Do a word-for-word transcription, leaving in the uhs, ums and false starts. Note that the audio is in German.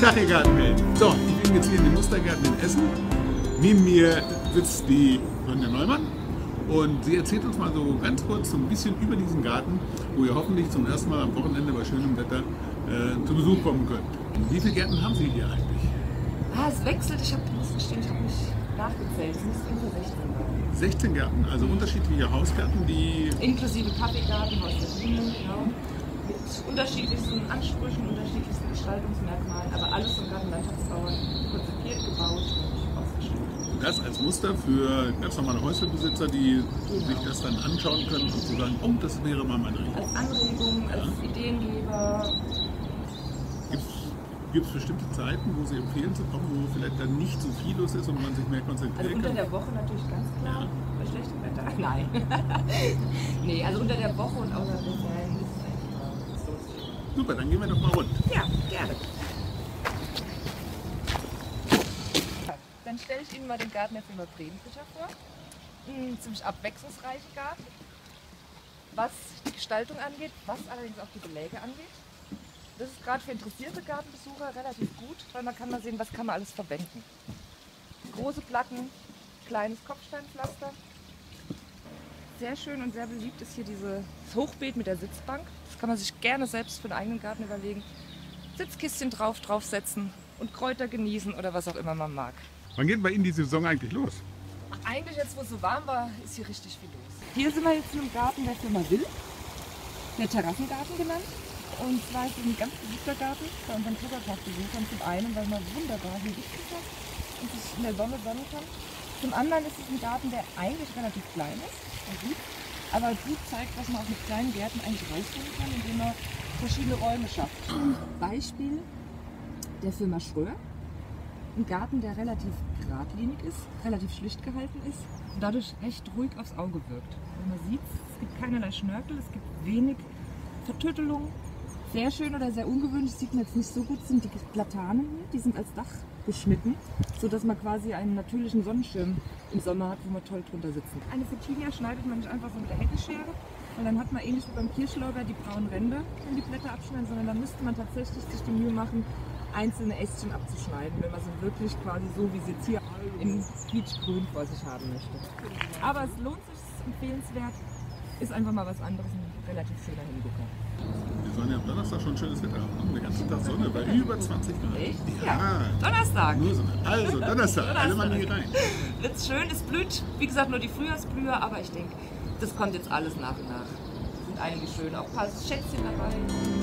Tag, ihr Gartenwelt. So, ich bin jetzt hier in dem Mustergarten in Essen. Neben mir sitzt die Sonja Neumann und sie erzählt uns mal so ganz kurz so ein bisschen über diesen Garten, wo ihr hoffentlich zum ersten Mal am Wochenende bei schönem Wetter äh, zu Besuch kommen könnt. Wie viele Gärten haben Sie hier eigentlich? Ah, es wechselt. Ich habe ich habe nicht nachgezählt. Es müsste ungefähr sechzehn sein. sechzehn Gärten, also unterschiedliche Hausgärten, die... Inklusive Kaffeegarten, Haus der Blumen, genau. Mit unterschiedlichsten Ansprüchen, unterschiedlichsten Gestaltungsmerkmalen, aber alles vom Gartenlandschaftsbauern konzipiert, gebaut und ausgestellt. Das als Muster für ganz normale Häuslebesitzer, die Genau. sich das dann anschauen können und zu sagen, oh, das wäre mal meine Richtung. Als Anregung, als Ja. Ideengeber. Gibt es bestimmte Zeiten, wo Sie empfehlen zu kommen, wo vielleicht dann nicht so viel los ist und man sich mehr Also konzentrieren unter kann? der Woche natürlich ganz klar. Ja. Bei schlechtem Wetter? Nein. Nee, also unter der Woche und außerhalb der Ferien ist es eigentlich immer so. Super, dann gehen wir doch mal rund. Ja, gerne. Dann stelle ich Ihnen mal den Garten der Firma Bredenfischer vor. Ein ziemlich abwechslungsreicher Garten, was die Gestaltung angeht, was allerdings auch die Beläge angeht. Das ist gerade für interessierte Gartenbesucher relativ gut, weil man kann mal sehen, was kann man alles verwenden. Große Platten, kleines Kopfsteinpflaster. Sehr schön und sehr beliebt ist hier dieses Hochbeet mit der Sitzbank. Das kann man sich gerne selbst für den eigenen Garten überlegen. Sitzkistchen drauf, draufsetzen und Kräuter genießen oder was auch immer man mag. Wann geht bei Ihnen die Saison eigentlich los? Eigentlich jetzt, wo es so warm war, ist hier richtig viel los. Hier sind wir jetzt in einem Garten der Firma Will, der Terrassengarten genannt. Und zwar ist es ein ganz beliebter Garten bei unseren Kletterparkbesuchern. Zum einen, weil man wunderbar hier sitzen kann und sich in der Sonne sonnen kann. Zum anderen ist es ein Garten, der eigentlich relativ klein ist und gut, aber gut zeigt, was man auch mit kleinen Gärten eigentlich rausholen kann, indem man verschiedene Räume schafft. Ein Beispiel der Firma Schröer. Ein Garten, der relativ geradlinig ist, relativ schlicht gehalten ist und dadurch recht ruhig aufs Auge wirkt. Wenn man sieht, es gibt keinerlei Schnörkel, es gibt wenig Vertüttelung. Sehr schön oder sehr ungewöhnlich, sieht man jetzt nicht so gut, sind die Platanen hier, die sind als Dach geschnitten, sodass man quasi einen natürlichen Sonnenschirm im Sommer hat, wo man toll drunter sitzen kann. Eine Fetinia schneidet man nicht einfach so mit der Heckenschere, weil dann hat man ähnlich wie beim Kirschlorbeer die braunen Ränder, wenn die Blätter abschneiden, sondern dann müsste man tatsächlich sich die Mühe machen, einzelne Ästchen abzuschneiden, wenn man sie wirklich quasi so, wie sie jetzt hier im Quietschgrün vor sich haben möchte. Aber es lohnt sich, es ist empfehlenswert, ist einfach mal was anderes, ein relativ schöner Hingucker. Wir sollen ja am Donnerstag schon schönes Wetter haben. Den ganzen Tag Sonne bei über zwanzig Grad. Echt? Ja. Ja. Donnerstag. Nur Sonne. Also, Donnerstag. Alle Mann hier rein. Wird's schön, es blüht, wie gesagt, nur die Frühjahrsblühe, aber ich denke, das kommt jetzt alles nach und nach. Es sind einige schön, auch ein paar Schätzchen dabei.